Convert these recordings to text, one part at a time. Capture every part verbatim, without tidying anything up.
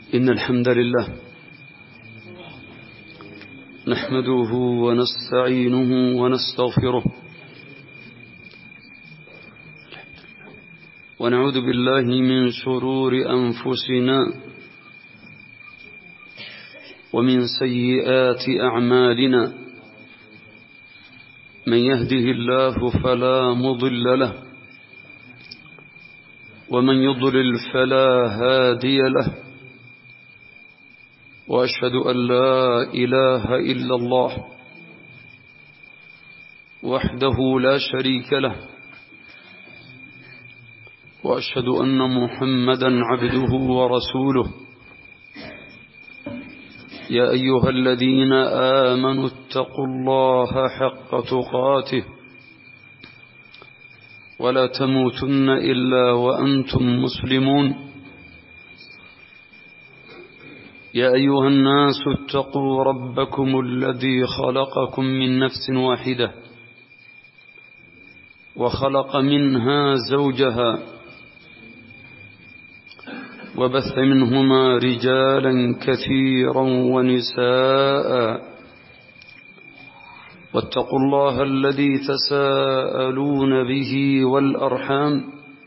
إن الحمد لله نحمده ونستعينه ونستغفره ونعوذ بالله من شرور أنفسنا ومن سيئات أعمالنا من يهده الله فلا مضل له ومن يضلل فلا هادي له وأشهد أن لا إله إلا الله وحده لا شريك له وأشهد أن محمدا عبده ورسوله يا أيها الذين آمنوا اتقوا الله حق تقاته ولا تموتن إلا وأنتم مسلمون يا أيها الناس اتقوا ربكم الذي خلقكم من نفس واحدة وخلق منها زوجها وبث منهما رجالا كثيرا ونساء واتقوا الله الذي تساءلون به والأرحام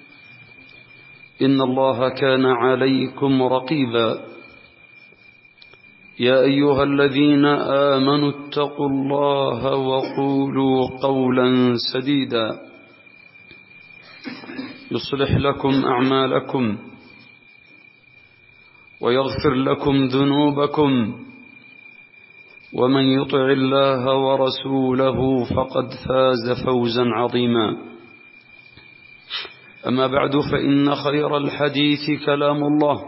إن الله كان عليكم رقيبا يا أيها الذين آمنوا اتقوا الله وقولوا قولا سديدا يصلح لكم أعمالكم ويغفر لكم ذنوبكم ومن يطع الله ورسوله فقد فاز فوزا عظيما أما بعد فإن خير الحديث كلام الله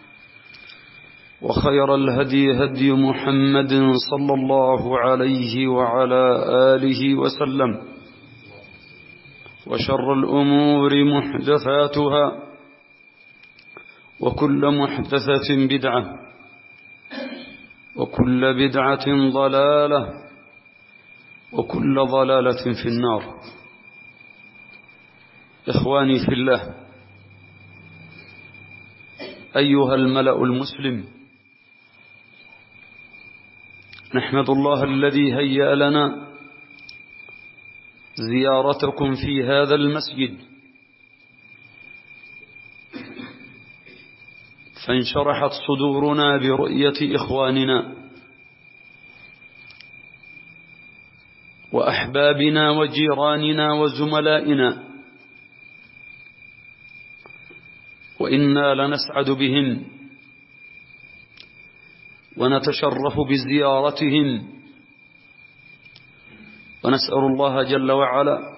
وخير الهدي هدي محمد صلى الله عليه وعلى آله وسلم وشر الأمور محدثاتها وكل محدثة بدعة وكل بدعة ضلالة وكل ضلالة في النار. إخواني في الله، أيها الملأ المسلم، نحمد الله الذي هيأ لنا زيارتكم في هذا المسجد، فانشرحت صدورنا برؤية إخواننا وأحبابنا وجيراننا وزملائنا، وإنا لنسعد بهم ونتشرف بزيارتهم، ونسأل الله جل وعلا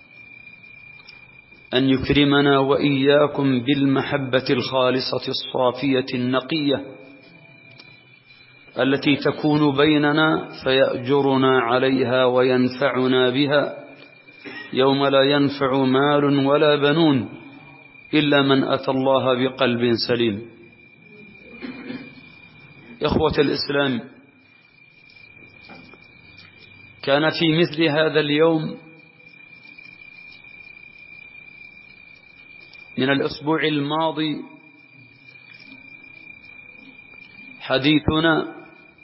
أن يكرمنا وإياكم بالمحبة الخالصة الصافية النقية التي تكون بيننا فيأجرنا عليها وينفعنا بها يوم لا ينفع مال ولا بنون إلا من أتى الله بقلب سليم. إخوة الإسلام، كان في مثل هذا اليوم من الأسبوع الماضي حديثنا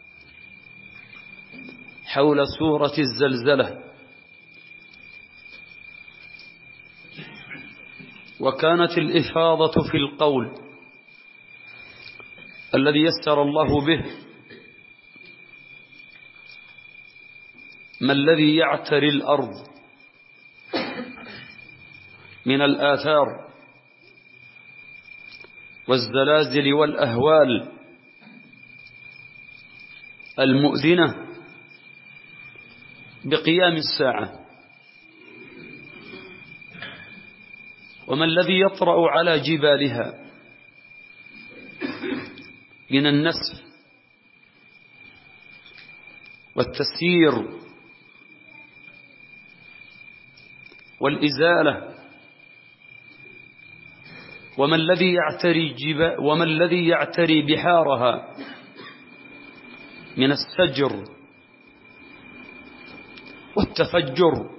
حول سورة الزلزلة، وكانت الإفاضة في القول الذي يسر الله به ما الذي يعتري الأرض من الآثار والزلازل والأهوال المؤذنة بقيام الساعة، وما الذي يطرأ على جبالها من النسف والتسيير والإزالة، وما الذي يعتري جبال وما الذي يعتري بحارها من السجر والتفجر،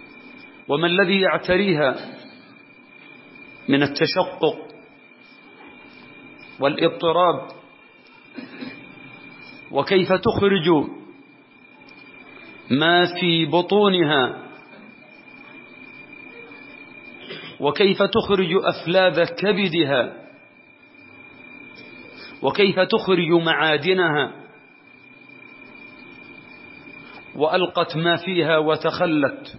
وما الذي يعتريها من التشقق والاضطراب، وكيف تخرج ما في بطونها، وكيف تخرج أفلاذ كبدها، وكيف تخرج معادنها، وألقت ما فيها وتخلت،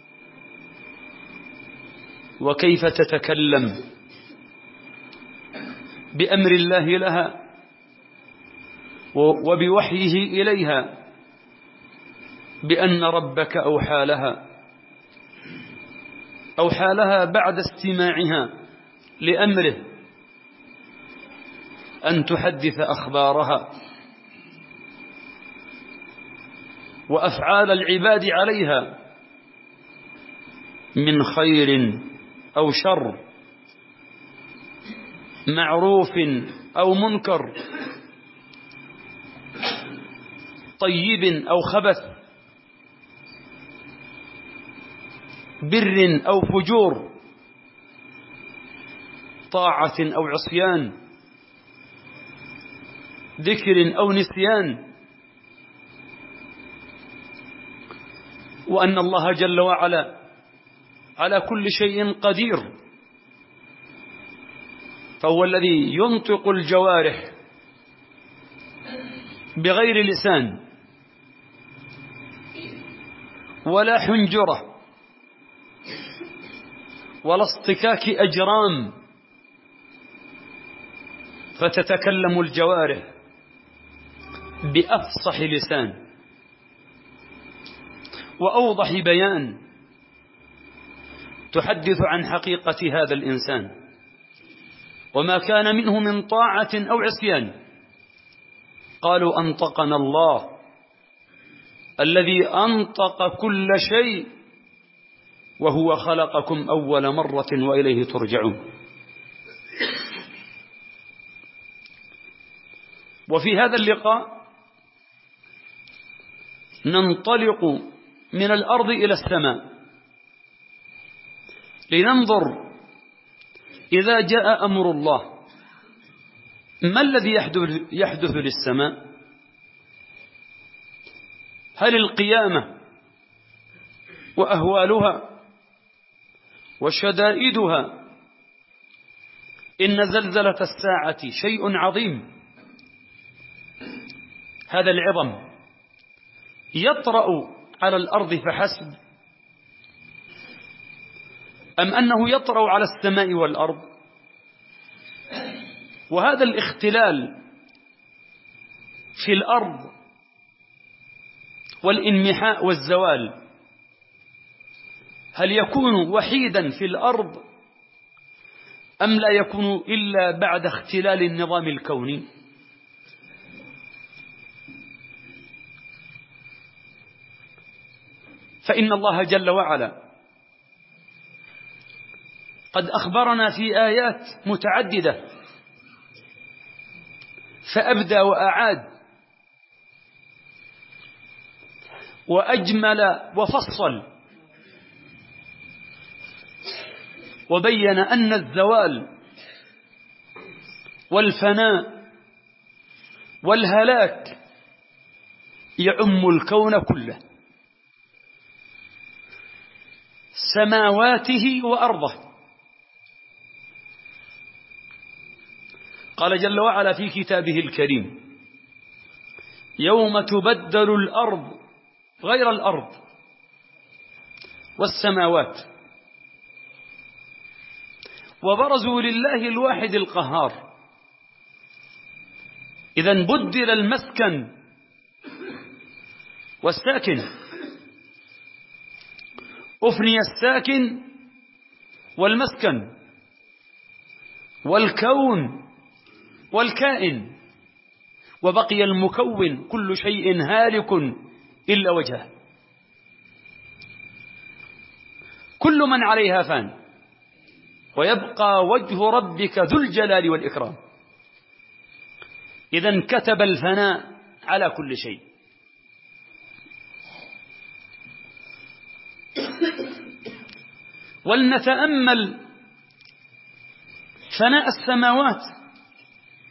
وكيف تتكلم بأمر الله لها وبوحيه إليها بأن ربك أوحى لها أوحى لها بعد استماعها لأمره أن تحدث أخبارها وأفعال العباد عليها من خير أو شر، معروف أو منكر، طيب أو خبث، بر أو فجور، طاعة أو عصيان، ذكر أو نسيان، وأن الله جل وعلا على كل شيء قدير، فهو الذي ينطق الجوارح بغير لسان ولا حنجرة ولا اصطكاك أجرام، فتتكلم الجوارح بأفصح لسان وأوضح بيان تحدث عن حقيقة هذا الإنسان وما كان منه من طاعة أو عصيان. قالوا أنطقنا الله الذي أنطق كل شيء وهو خلقكم أول مرة وإليه ترجعون. وفي هذا اللقاء ننطلق من الأرض إلى السماء لننظر إذا جاء أمر الله ما الذي يحدث للسماء؟ هل القيامة وأهوالها وشدائدها إن زلزلة الساعة شيء عظيم، هذا العظم يطرأ على الأرض فحسب، أم أنه يطرأ على السماء والأرض؟ وهذا الاختلال في الأرض والانمحاء والزوال هل يكون وحيدا في الأرض أم لا يكون إلا بعد اختلال النظام الكوني؟ فإن الله جل وعلا قد أخبرنا في آيات متعددة فأبدى وأعاد وأجمل وفصل وبين أن الزوال والفناء والهلاك يعم الكون كله، سماواته وأرضه. قال جل وعلا في كتابه الكريم: يوم تبدل الأرض غير الأرض والسماوات وبرزوا لله الواحد القهار. إذن بدل المسكن والساكن، أفني الساكن والمسكن والكون والكائن، وبقي المكون كل شيء هالك إلا وجهه، كل من عليها فان ويبقى وجه ربك ذو الجلال والإكرام. إذن كتب الفناء على كل شيء. ولنتأمل فناء السماوات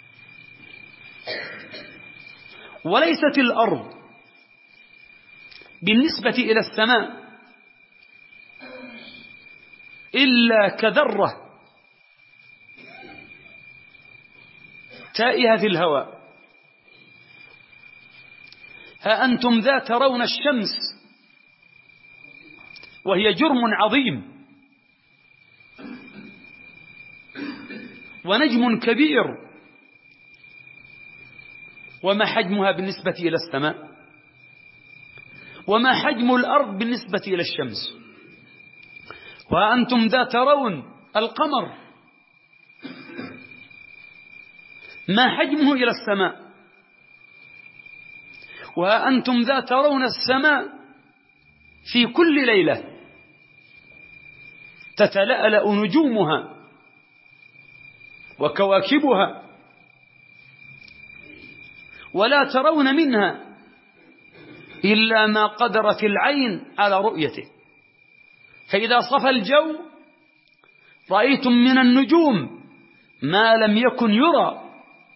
وليست الأرض بالنسبة إلى السماء إلا كذرة تائهة في الهواء. ها أنتم ذا ترون الشمس وهي جرم عظيم ونجم كبير، وما حجمها بالنسبة إلى السماء؟ وما حجم الأرض بالنسبة إلى الشمس؟ وأنتم ذا ترون القمر، ما حجمه إلى السماء؟ وأنتم ذا ترون السماء في كل ليلة تتلألأ نجومها وكواكبها، ولا ترون منها إلا ما قدرت العين على رؤيته. فإذا صفى الجو رأيتم من النجوم ما لم يكن يرى.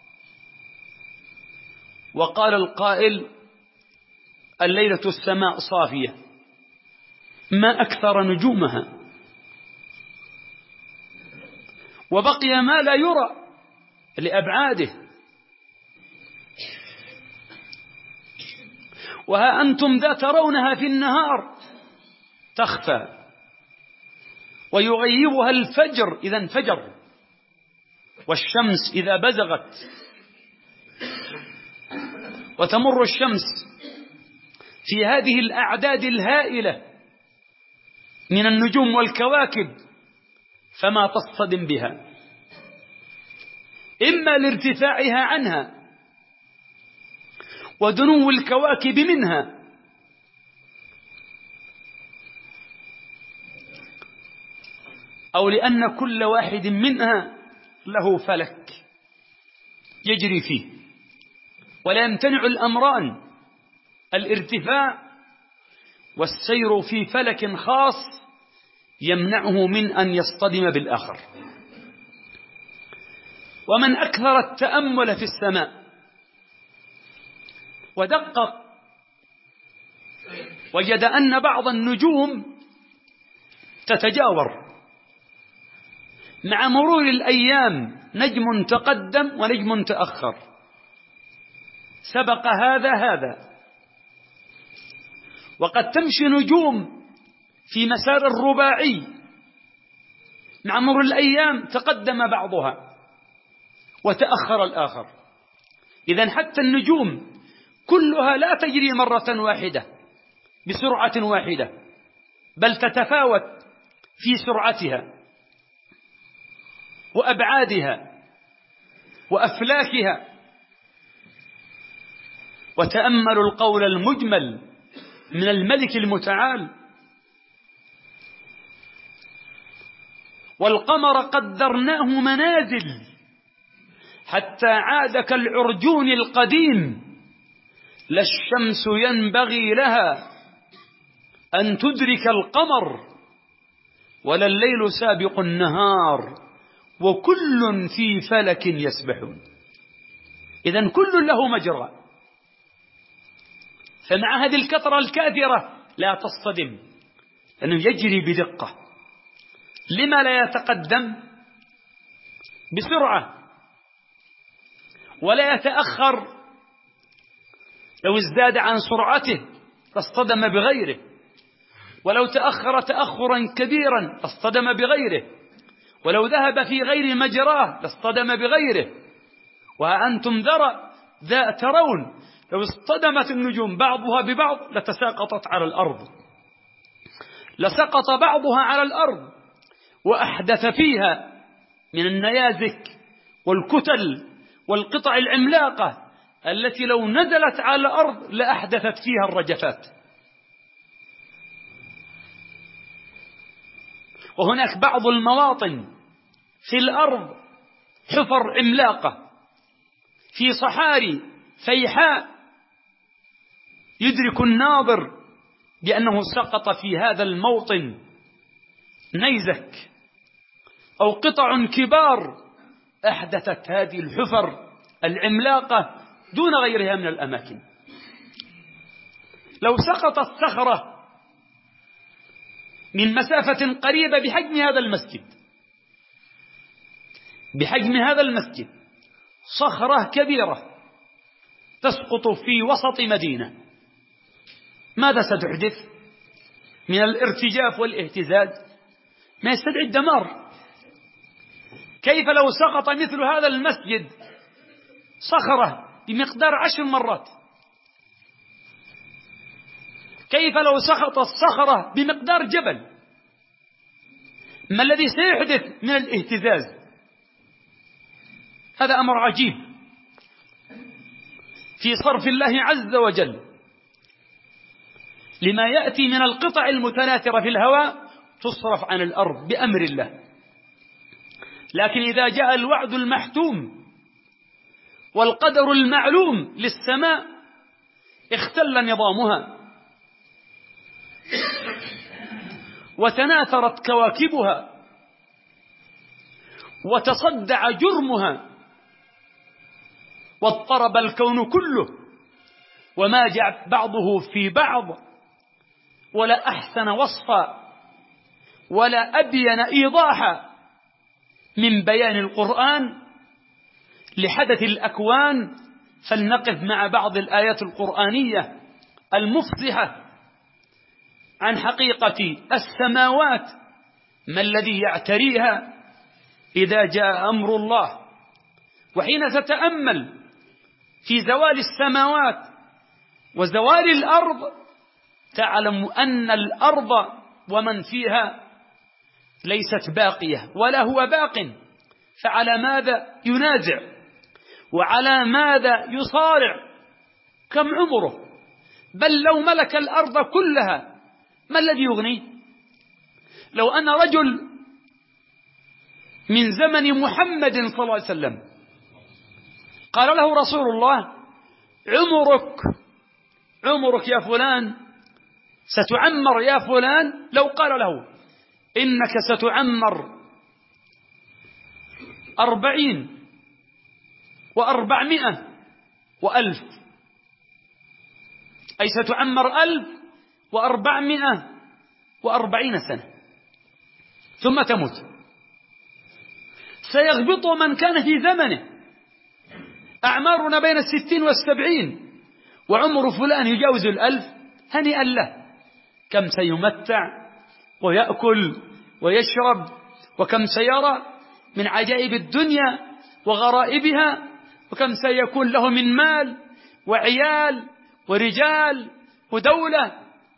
وقال القائل: الليلة السماء صافية، ما أكثر نجومها. وبقي ما لا يرى لأبعاده. وها أنتم ذا ترونها في النهار تخفى، ويغيبها الفجر إذا انفجر، والشمس إذا بزغت. وتمر الشمس في هذه الأعداد الهائلة من النجوم والكواكب فما تصطدم بها، إما لارتفاعها عنها ودنو الكواكب منها، أو لأن كل واحد منها له فلك يجري فيه. ولا يمتنع الأمران، الارتفاع والسير في فلك خاص يمنعه من أن يصطدم بالآخر. ومن أكثر التأمل في السماء ودقق وجد أن بعض النجوم تتجاور مع مرور الأيام، نجم تقدم ونجم تأخر، سبق هذا هذا. وقد تمشي نجوم في مسار الرباعي، مع مرور الأيام تقدم بعضها وتأخر الآخر. إذن حتى النجوم كلها لا تجري مرة واحدة بسرعة واحدة، بل تتفاوت في سرعتها وأبعادها وأفلاكها. وتأملوا القول المجمل من الملك المتعال: والقمر قدرناه منازل حتى عاد كالعرجون القديم، لا الشمس ينبغي لها أن تدرك القمر، ولا الليل سابق النهار، وكل في فلك يسبحون. إذن كل له مجرى. فمع هذه الكثرة الكاثرة لا تصطدم، لأنه يجري بدقة. لما لا يتقدم بسرعة ولا يتأخر؟ لو ازداد عن سرعته لاصطدم بغيره، ولو تأخر تأخرا كبيرا لاصطدم بغيره، ولو ذهب في غير مجراه لاصطدم بغيره. وأنتم ذرى ذا ترون لو اصطدمت النجوم بعضها ببعض لتساقطت على الأرض، لسقط بعضها على الأرض وأحدث فيها من النيازك والكتل والقطع العملاقة التي لو نزلت على الأرض لأحدثت فيها الرجفات. وهناك بعض المواطن في الأرض حفر عملاقة في صحاري فيحاء، يدرك الناظر بأنه سقط في هذا الموطن نيزك أو قطع كبار أحدثت هذه الحفر العملاقة دون غيرها من الأماكن. لو سقطت صخرة من مسافة قريبة بحجم هذا المسجد بحجم هذا المسجد صخرة كبيرة تسقط في وسط مدينة، ماذا ستحدث من الارتجاف والاهتزاز؟ ما يستدعي الدمار. كيف لو سقط مثل هذا المسجد صخرة بمقدار عشر مرات؟ كيف لو سقطت الصخرة بمقدار جبل؟ ما الذي سيحدث من الاهتزاز؟ هذا أمر عجيب في صرف الله عز وجل لما يأتي من القطع المتناثرة في الهواء تصرف عن الأرض بأمر الله. لكن إذا جاء الوعد المحتوم والقدر المعلوم للسماء اختل نظامها وتناثرت كواكبها وتصدع جرمها واضطرب الكون كله وما جاء بعضه في بعض، ولا أحسن وصفا ولا أبين إيضاحا من بيان القرآن لحدث الأكوان. فلنقف مع بعض الآيات القرآنية المفصحة عن حقيقة السماوات، ما الذي يعتريها إذا جاء أمر الله. وحين تتأمل في زوال السماوات وزوال الأرض تعلم أن الأرض ومن فيها ليست باقية ولا هو باق، فعلى ماذا ينازع وعلى ماذا يصارع؟ كم عمره؟ بل لو ملك الأرض كلها ما الذي يغنيه؟ لو أن رجل من زمن محمد صلى الله عليه وسلم قال له رسول الله عمرك عمرك يا فلان ستعمر يا فلان، لو قال له إنك ستعمر أربعين وأربعمائة وألف، أي ستعمر ألف وأربعمائة وأربعين سنة ثم تموت، سيغبط من كان في زمنه أعمارنا بين الستين والسبعين وعمر فلان يجاوز الألف، هنيئا له. كم سيمتع ويأكل ويشرب، وكم سيرى من عجائب الدنيا وغرائبها، وكم سيكون له من مال وعيال ورجال ودولة.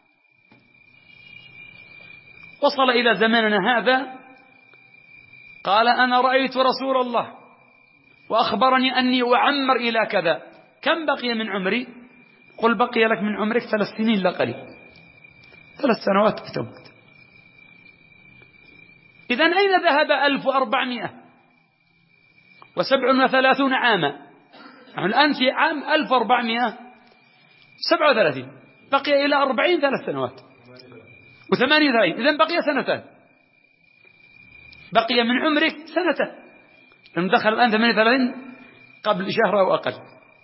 وصل إلى زماننا هذا قال أنا رأيت رسول الله وأخبرني أني أعمر إلى كذا. كم بقي من عمري؟ قل بقي لك من عمرك ثلاث سنين لا قليل، ثلاث سنوات تموت. إذن أين ذهب ألف وأربعمائة وسبع وثلاثون عاما؟ نحن الآن في عام ألف وأربعمائة وسبعة وثلاثين، بقي إلى أربعين ثلاث سنوات وثمانية وثلاثين، إذن بقي سنتان، بقي من عمرك سنتان، لأنه دخل الآن ثمانية وثلاثين قبل شهر أو أقل،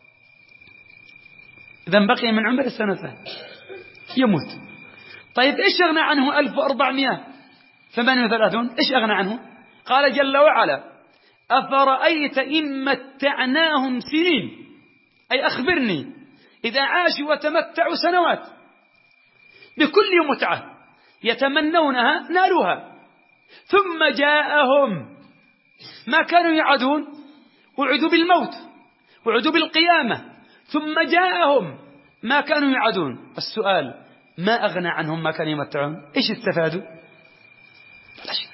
إذن بقي من عمر سنتان يموت. طيب إيش أغنى عنه ألف وأربعمائة وثمانية وثلاثين؟ إيش أغنى عنه؟ قال جل وعلا أفرأيت إن متعناهم سنين، أي أخبرني إذا عاشوا وتمتعوا سنوات بكل متعة يتمنونها نالوها، ثم جاءهم ما كانوا يعدون، وعدوا بالموت وعدوا بالقيامة، ثم جاءهم ما كانوا يعدون. السؤال ما أغنى عنهم ما كانوا يمتعون؟ إيش استفادوا؟ لا شيء.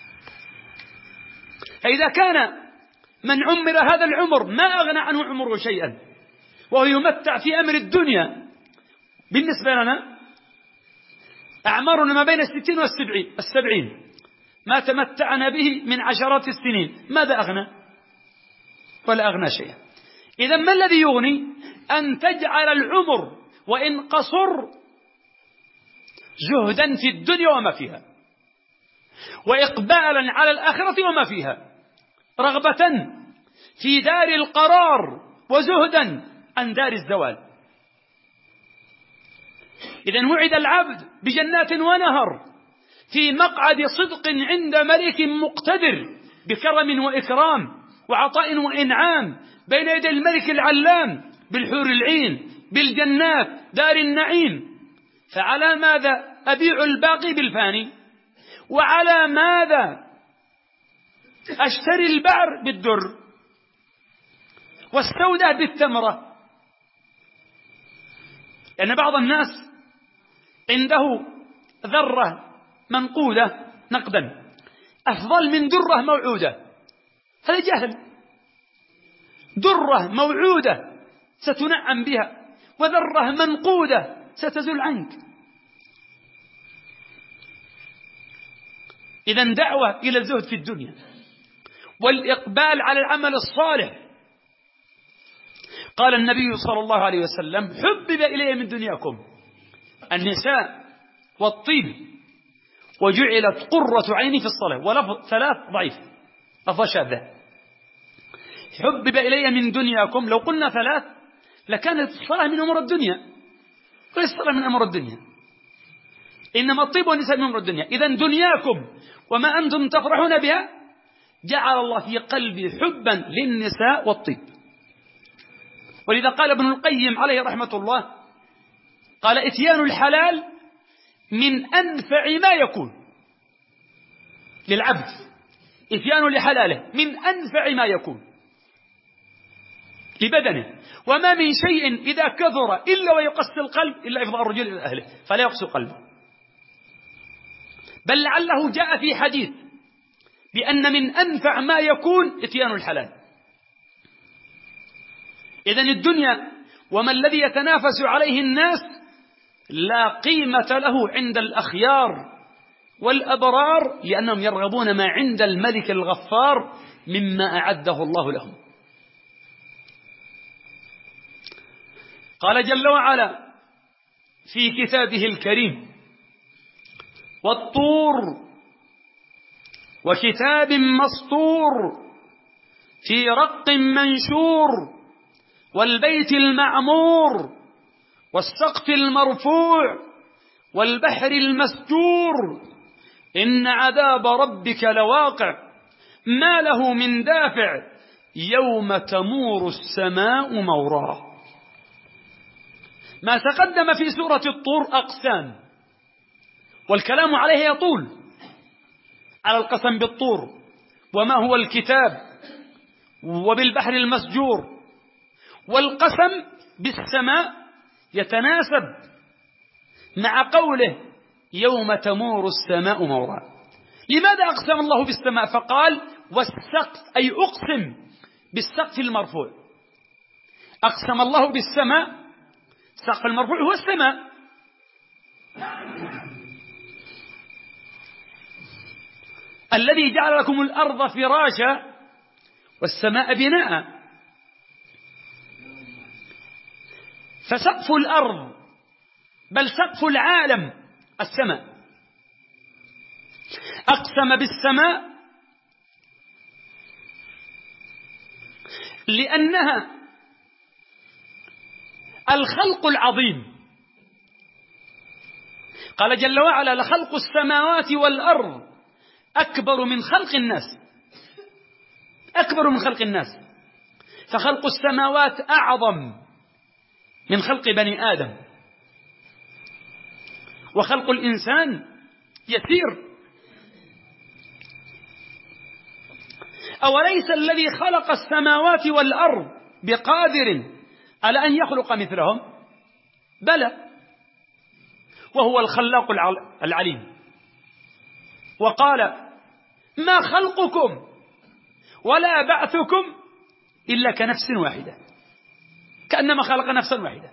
فإذا كان من عمر هذا العمر ما أغنى عنه عمره شيئا وهو يمتع في أمر الدنيا، بالنسبة لنا أعمارنا ما بين الستين والسبعين السبعين ما تمتعنا به من عشرات السنين، ماذا أغنى؟ ولا أغنى شيئا. إذا ما الذي يغني؟ أن تجعل العمر وإن قصر زهدا في الدنيا وما فيها، وإقبالا على الآخرة وما فيها، رغبة في دار القرار وزهدا عن دار الزوال. إذن وعد العبد بجنات ونهر في مقعد صدق عند ملك مقتدر بكرم وإكرام وعطاء وإنعام بين يدي الملك العلام بالحور العين بالجنات دار النعيم. فعلى ماذا أبيع الباقي بالفاني؟ وعلى ماذا أشتري البعر بالدر والسودة بالتمرة؟ لأن بعض الناس عنده ذرة منقودة نقدا أفضل من درة موعودة، هذا جهل. درة موعودة ستنعم بها وذرة منقودة ستزول عنك. إذن دعوة إلى الزهد في الدنيا والإقبال على العمل الصالح. قال النبي صلى الله عليه وسلم: حبب إلي من دنياكم النساء والطيب وجعلت قرة عيني في الصلاة. ولفظ ثلاث ضعيف، لفظ شاذة. حبب إلي من دنياكم، لو قلنا ثلاث لكانت الصلاة من أمور الدنيا، وليس الصلاة من أمور الدنيا، إنما الطيب والنساء من أمور الدنيا. إذن دنياكم وما أنتم تفرحون بها جعل الله في قلبي حبا للنساء والطيب. ولذا قال ابن القيم عليه رحمة الله، قال: إتيان الحلال من أنفع ما يكون للعبد، إتيان لحلاله من أنفع ما يكون لبدنه. وما من شيء إذا كثر إلا ويقسي القلب إلا إفضاء الرجل إلى أهله فلا يقسي قلبه. بل لعله جاء في حديث بأن من أنفع ما يكون إتيان الحلال. إذن الدنيا وما الذي يتنافس عليه الناس لا قيمة له عند الأخيار والأبرار، لأنهم يرغبون ما عند الملك الغفار مما أعده الله لهم. قال جل وعلا في كتابه الكريم: والطور وكتاب مسطور في رق منشور والبيت المعمور والسقف المرفوع والبحر المسجور إن عذاب ربك لواقع ما له من دافع يوم تمور السماء مورا. ما تقدم في سورة الطور أقسام، والكلام عليه يطول، على القسم بالطور وما هو الكتاب وبالبحر المسجور، والقسم بالسماء يتناسب مع قوله يوم تمور السماء مورا. لماذا أقسم الله بالسماء فقال والسقف، أي أقسم بالسقف المرفوع؟ أقسم الله بالسماء، السقف المرفوع هو السماء. الذي جعل لكم الأرض فراشا والسماء بناء. فسقف الأرض بل سقف العالم السماء. أقسم بالسماء لأنها الخلق العظيم. قال جل وعلا: لخلق السماوات والأرض أكبر من خلق الناس، أكبر من خلق الناس. فخلق السماوات أعظم من خلق بني آدم، وخلق الإنسان يسير. أوليس الذي خلق السماوات والأرض بقادر على أن يخلق مثلهم؟ بلى، وهو الخلاق العليم. وقال: ما خلقكم ولا بعثكم إلا كنفس واحدة، كأنما خلق نفسا واحدة.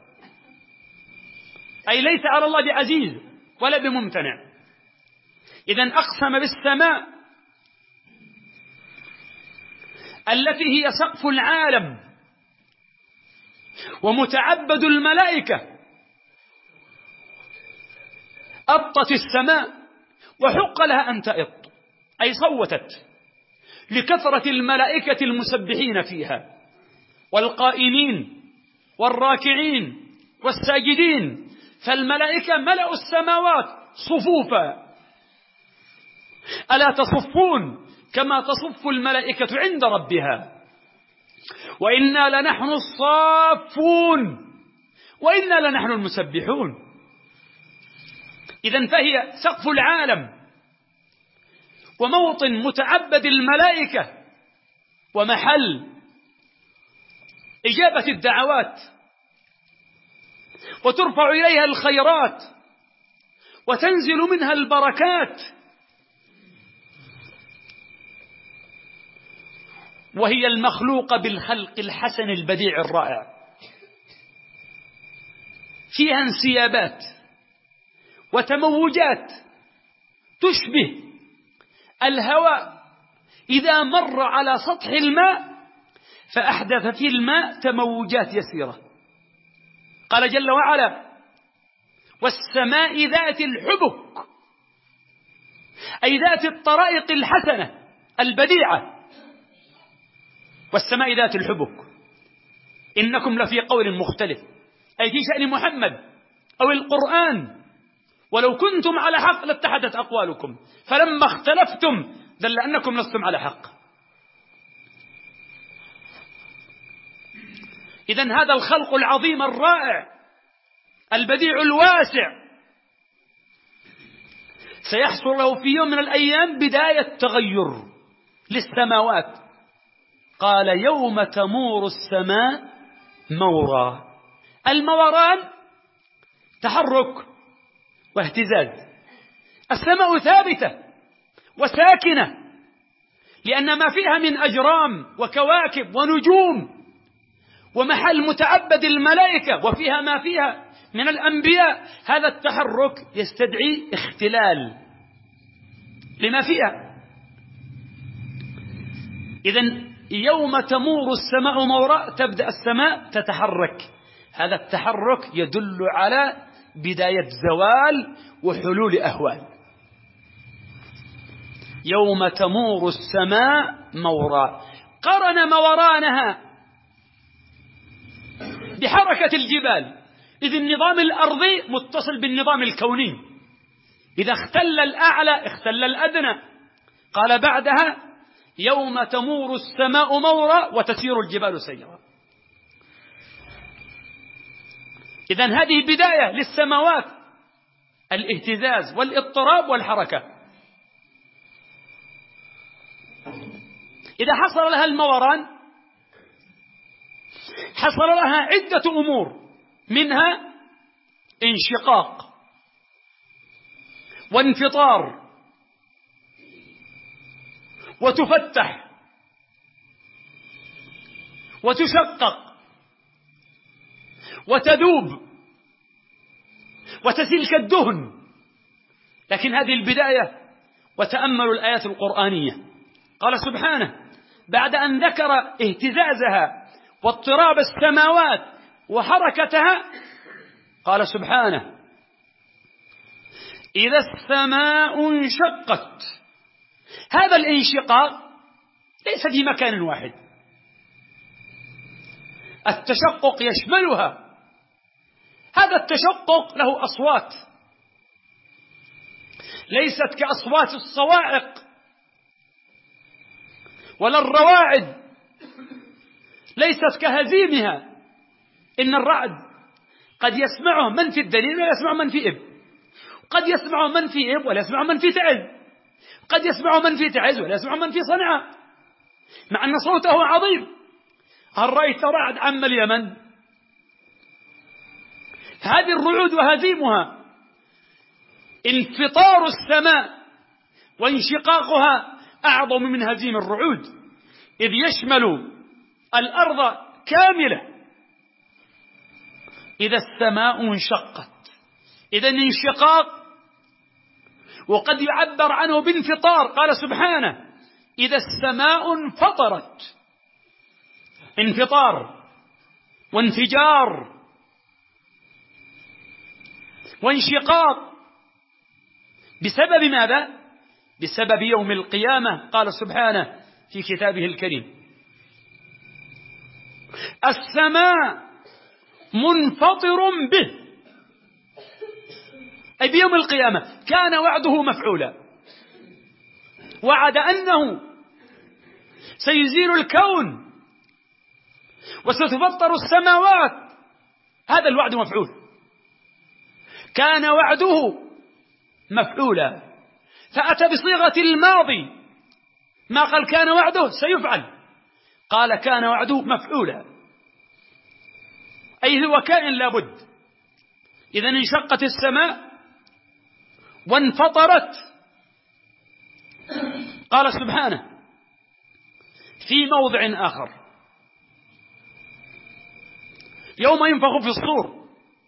أي ليس على الله بعزيز ولا بممتنع. إذن أقسم بالسماء التي هي سقف العالم ومتعبد الملائكة. أطت السماء وحق لها أن تأط، أي صوتت لكثرة الملائكة المسبحين فيها والقائمين والراكعين والساجدين، فالملائكة ملأوا السماوات صفوفا. ألا تصفون كما تصف الملائكة عند ربها؟ وإنا لنحن الصافون وإنا لنحن المسبحون. إذن فهي سقف العالم وموطن متعبد الملائكة ومحل إجابة الدعوات، وترفع إليها الخيرات وتنزل منها البركات، وهي المخلوقة بالخلق الحسن البديع الرائع، فيها انسيابات وتموجات تشبه الهواء إذا مر على سطح الماء فأحدث في الماء تموجات يسيرة. قال جل وعلا: والسماء ذات الحبك، أي ذات الطرائق الحسنة البديعة. والسماء ذات الحبك إنكم لفي قول مختلف، أي في شأن محمد أو القرآن، ولو كنتم على حق لاتحدت أقوالكم، فلما اختلفتم دل أنكم لستم على حق. إذن هذا الخلق العظيم الرائع البديع الواسع سيحصل له في يوم من الأيام بداية تغير للسماوات. قال: يوم تمور السماء مورا. الموران تحرك واهتزاز. السماء ثابتة وساكنة لأن ما فيها من أجرام وكواكب ونجوم ومحل متعبد الملائكة، وفيها ما فيها من الأنبياء. هذا التحرك يستدعي اختلال لما فيها. إذن يوم تمور السماء مورا، تبدأ السماء تتحرك. هذا التحرك يدل على بداية زوال وحلول أهوال. يوم تمور السماء مورا، قرن مورانها بحركة الجبال، إذ النظام الأرضي متصل بالنظام الكوني، إذا اختل الأعلى اختل الأدنى. قال بعدها: يوم تمور السماء مورا وتسير الجبال سيرا. إذن هذه بداية للسماوات، الاهتزاز والاضطراب والحركة. إذا حصل لها الموران حصل لها عدة أمور، منها انشقاق وانفطار، وتفتح وتشقق وتذوب وتسيل كالدهن. لكن هذه البداية، وتأملوا الآيات القرآنية. قال سبحانه بعد أن ذكر اهتزازها واضطراب السماوات وحركتها، قال سبحانه: إذا السماء انشقت. هذا الانشقاق ليس في مكان واحد، التشقق يشملها. هذا التشقق له أصوات ليست كأصوات الصواعق ولا الرواعد، ليست كهزيمها. إن الرعد قد يسمعه من في الدليل ولا يسمع من في إب، قد يسمع من في إب ولا يسمع من في تعز، قد يسمع من في تعز ولا يسمع من في صنعاء، مع أن صوته عظيم. هل رأيت رعد عم اليمن؟ هذه الرعود وهزيمها انفطار السماء وانشقاقها أعظم من هزيم الرعود، إذ يشمل الأرض كاملة. إذا السماء انشقت، إذا انشقاق وقد يعبر عنه بانفطار. قال سبحانه: إذا السماء انفطرت. انفطار وانفجار وانشقاق بسبب ماذا؟ بسبب يوم القيامة. قال سبحانه في كتابه الكريم: السماء منفطر به، أي بيوم القيامة كان وعده مفعولا، وعد أنه سيزيل الكون وستفطر السماوات، هذا الوعد مفعول، كان وعده مفعولا، فأتى بصيغة الماضي، ما قال كان وعده سيفعل، قال كان وعده مفعولا، أي هو كائن لابد. إذا انشقت السماء وانفطرت. قال سبحانه في موضع آخر يوم ينفخ في الصور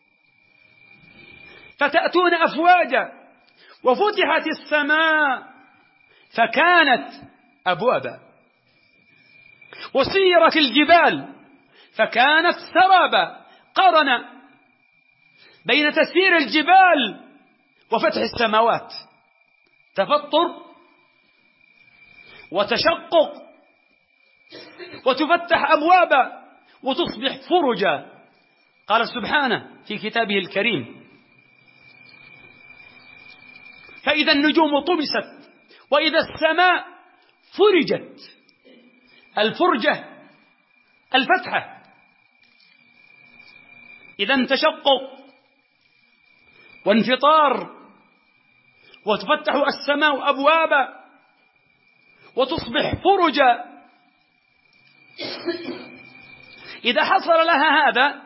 فتأتون أفواجا وفتحت السماء فكانت أبوابا وسيرت الجبال فكانت سرابا، قارن بين تسيير الجبال وفتح السماوات، تفطر وتشقق وتفتح أبوابا وتصبح فرجا. قال سبحانه في كتابه الكريم فإذا النجوم طمست وإذا السماء فرجت، الفرجة الفتحة. إذا تشقق وانفطار وتفتح السماء أبوابا وتصبح فرجا. إذا حصل لها هذا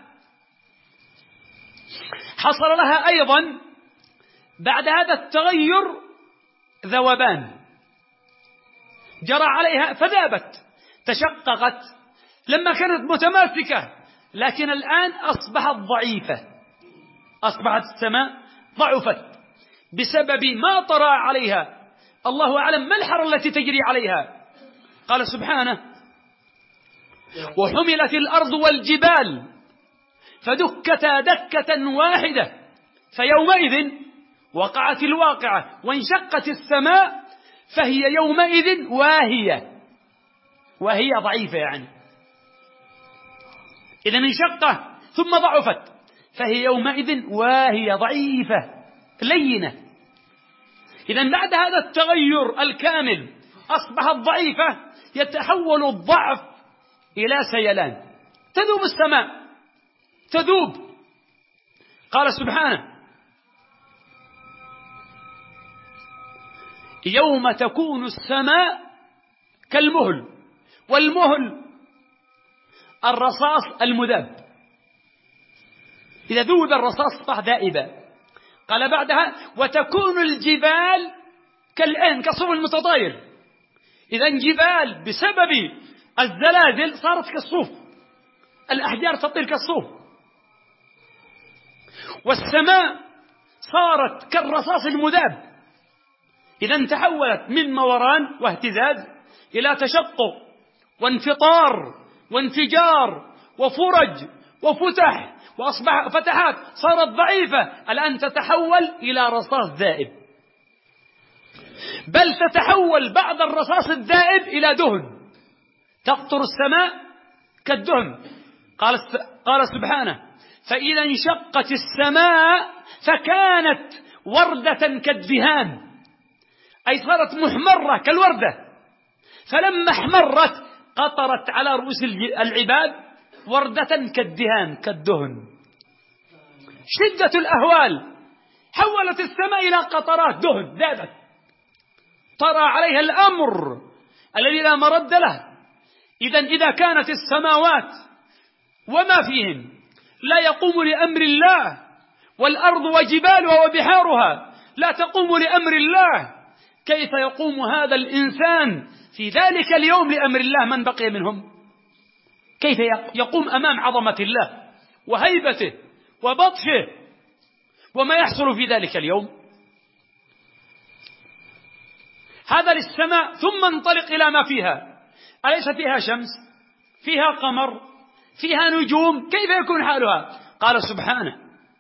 حصل لها أيضا بعد هذا التغير ذوبان، جرى عليها فذابت، تشققت لما كانت متماسكة، لكن الآن أصبحت ضعيفة، أصبحت السماء ضعفت بسبب ما طرأ عليها، الله أعلم ما الحر التي تجري عليها. قال سبحانه وحملت الأرض والجبال فدكتا دكة واحدة فيومئذ وقعت الواقعة وانشقت السماء فهي يومئذ واهية، وهي ضعيفة يعني، إذا انشقة ثم ضعفت فهي يومئذ واهية ضعيفة لينة. إذا بعد هذا التغير الكامل أصبحت ضعيفة، يتحول الضعف إلى سيلان، تذوب السماء تذوب. قال سبحانه يوم تكون السماء كالمهل، والمهل الرصاص المذاب، إذا ذوب الرصاص صح ذائبا. قال بعدها وتكون الجبال كالعين كالصوف المتطاير، إذا جبال بسبب الزلازل صارت كالصوف، الأحجار تطير كالصوف، والسماء صارت كالرصاص المذاب، إذا تحولت من موران واهتزاز إلى تشقق وانفطار وانفجار وفرج وفتح، وأصبح فتحات صارت ضعيفة، الآن تتحول إلى رصاص ذائب، بل تتحول بعد الرصاص الذائب إلى دهن، تقطر السماء كالدهن. قال قال سبحانه فإذا انشقت السماء فكانت وردة كالدهان، أي صارت محمرة كالوردة، فلما احمرت قطرت على رؤوس العباد وردة كالدهان كالدهن. شدة الأهوال حولت السماء إلى قطرات دهن ذابت، طرأ عليها الأمر الذي لا مرد له. إذا إذا كانت السماوات وما فيهن لا يقوم لأمر الله، والأرض وجبالها وبحارها لا تقوم لأمر الله، كيف يقوم هذا الإنسان في ذلك اليوم لأمر الله من بقي منهم؟ كيف يقوم أمام عظمة الله وهيبته وبطشه وما يحصل في ذلك اليوم؟ هذا للسماء، ثم انطلق إلى ما فيها، أليس فيها شمس، فيها قمر، فيها نجوم، كيف يكون حالها؟ قال سبحانه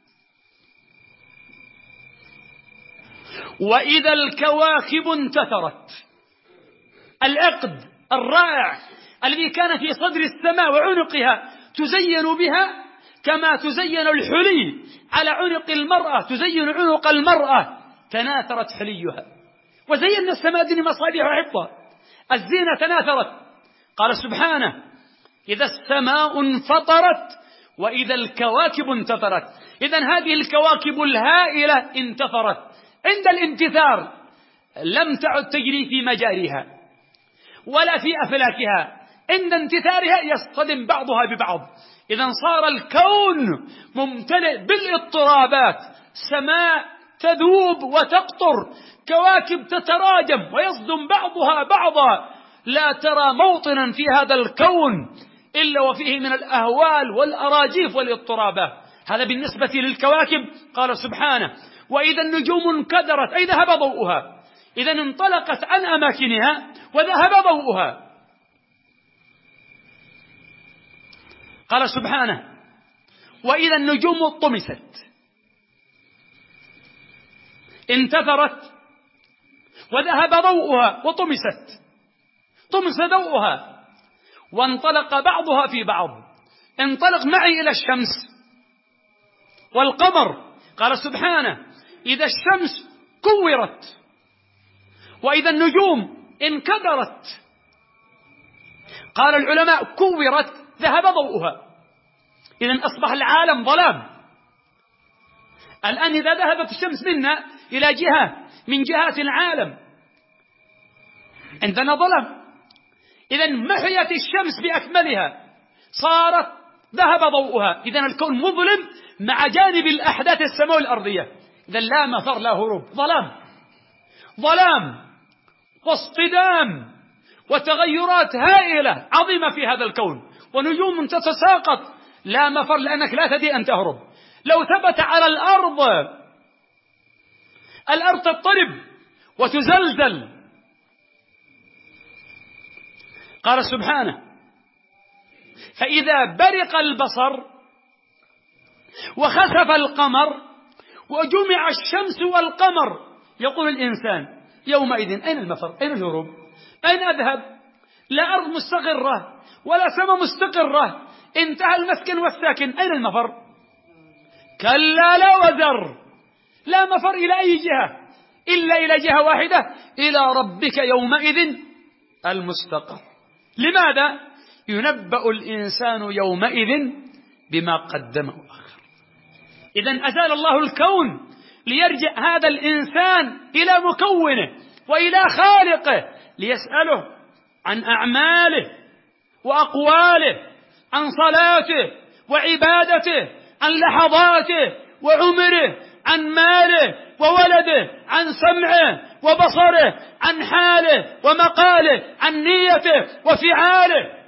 وإذا الكواكب انتثرت، العقد الرائع الذي كان في صدر السماء وعنقها تزين بها كما تزين الحلي على عنق المرأة، تزين عنق المرأة، تناثرت حليها. وزينا السماء الدنيا مصابيح وحفظا، الزينة تناثرت. قال سبحانه: إذا السماء انفطرت وإذا الكواكب انتثرت. إذن هذه الكواكب الهائلة انتثرت. عند الانتثار لم تعد تجري في مجاريها ولا في أفلاكها، عند انتثارها يصطدم بعضها ببعض. إذن صار الكون ممتلئ بالاضطرابات، سماء تذوب وتقطر، كواكب تتراجم ويصدم بعضها بعضا، لا ترى موطنا في هذا الكون إلا وفيه من الأهوال والأراجيف والاضطرابات. هذا بالنسبة للكواكب. قال سبحانه: وإذا النجوم انكدرت، أي ذهب ضوءها، إذا انطلقت عن أماكنها وذهب ضوءها. قال سبحانه: وإذا النجوم طمست، انتثرت وذهب ضوءها وطمست، طمس ضوءها وانطلق بعضها في بعض. انطلق معي إلى الشمس والقمر. قال سبحانه: إذا الشمس كورت وإذا النجوم انكدرت. قال العلماء: كورت ذهب ضوءها، إذن أصبح العالم ظلام. الآن إذا ذهبت الشمس منا إلى جهة من جهات العالم عندنا ظلام. إذن محيت الشمس بأكملها، صارت ذهب ضوءها، إذن الكون مظلم مع جانب الأحداث السماوية الأرضية. إذن لا مفر لا هروب، ظلام ظلام واصطدام وتغيرات هائلة عظيمة في هذا الكون، ونجوم تتساقط، لا مفر لأنك لا تدري أن تهرب. لو ثبت على الأرض، الأرض تضطرب وتزلزل. قال سبحانه: فإذا برق البصر وخسف القمر وجمع الشمس والقمر يقول الإنسان يومئذ أين المفر؟ أين الهروب؟ أين أذهب؟ لا أرض مستقرة ولا سماء مستقرة، انتهى المسكن والساكن، أين المفر؟ كلا لا وزر، لا مفر إلى أي جهة إلا إلى جهة واحدة، إلى ربك يومئذ المستقر. لماذا؟ ينبأ الإنسان يومئذ بما قدم وأخر. إذن أزال الله الكون ليرجع هذا الإنسان إلى مكونه وإلى خالقه، ليسأله عن أعماله وأقواله، عن صلاته وعبادته، عن لحظاته وعمره، عن ماله وولده، عن سمعه وبصره، عن حاله ومقاله، عن نيته وفعاله.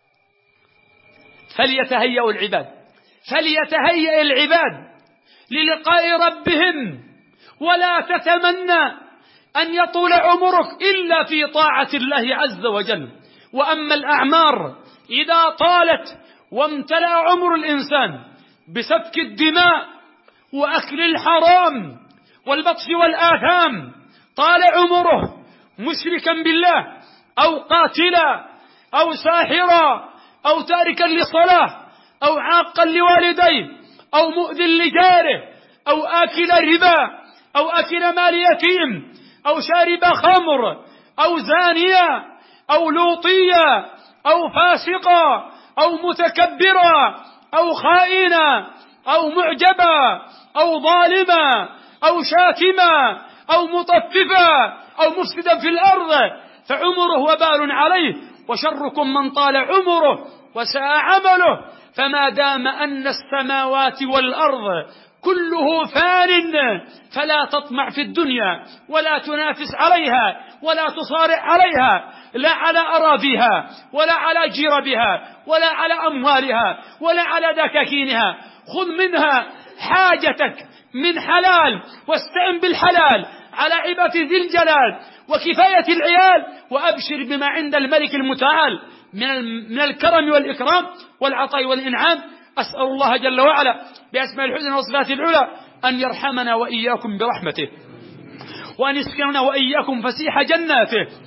فليتهيأ العباد فليتهيأ العباد للقاء ربهم، ولا تتمنى أن يطول عمرك إلا في طاعة الله عز وجل. وأما الأعمار إذا طالت وامتلأ عمر الإنسان بسفك الدماء وأكل الحرام والبطش والآثام، طال عمره مشركا بالله أو قاتلا أو ساحرا أو تاركا للصلاة أو عاقا لوالديه أو مؤذٍ لجاره أو آكل ربا أو أكل مال يتيم أو شارب خمر أو زانيا أو لوطيا أو فاسقا أو متكبرا أو خائنا أو معجبا أو ظالما أو شاتما أو مطففا أو مفسدا في الأرض فعمره وبال عليه، وشركم من طال عمره وساء عمله. فما دام أن السماوات والأرض كله فان فلا تطمع في الدنيا ولا تنافس عليها ولا تصارع عليها، لا على أراضيها ولا على جربها ولا على أموالها ولا على دكاكينها. خذ منها حاجتك من حلال واستعن بالحلال على عبادة ذي الجلال وكفاية العيال، وأبشر بما عند الملك المتعال من الكرم والإكرام والعطاء والإنعام. أسأل الله جل وعلا بأسماء الحسنى وصفاته العلى أن يرحمنا وإياكم برحمته، وأن يسكننا وإياكم فسيح جناته،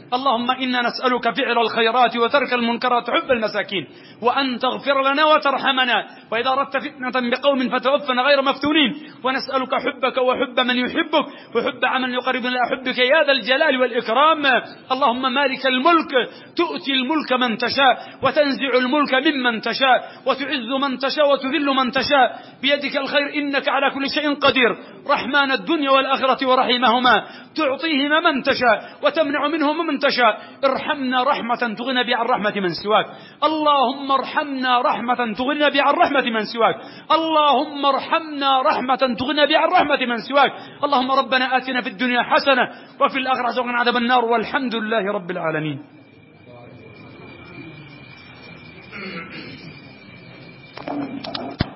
اللهم إنا نسألك فعل الخيرات وترك المنكرات وحب المساكين، وأن تغفر لنا وترحمنا، وإذا أردت فتنة بقوم فتوفنا غير مفتونين، ونسألك حبك وحب من يحبك وحب عمل يقرب إلى حبك يا ذا الجلال والإكرام. اللهم مالك الملك تؤتي الملك من تشاء وتنزع الملك ممن تشاء وتعز من تشاء وتذل من تشاء، بيدك الخير إنك على كل شيء قدير. رحمن الدنيا والآخرة ورحيمهما، تعطيهما من تشاء وتمنع منهم من تشاء. ارحمنا رحمة تغنى بها عن رحمة من سواك. اللهم ارحمنا رحمة تغنى بها عن رحمة من سواك. اللهم ارحمنا رحمة تغنى بها عن رحمة من سواك. اللهم ربنا آتنا في الدنيا حسنة وفي الآخرة حسنة وقنا عذاب النار، والحمد لله رب العالمين.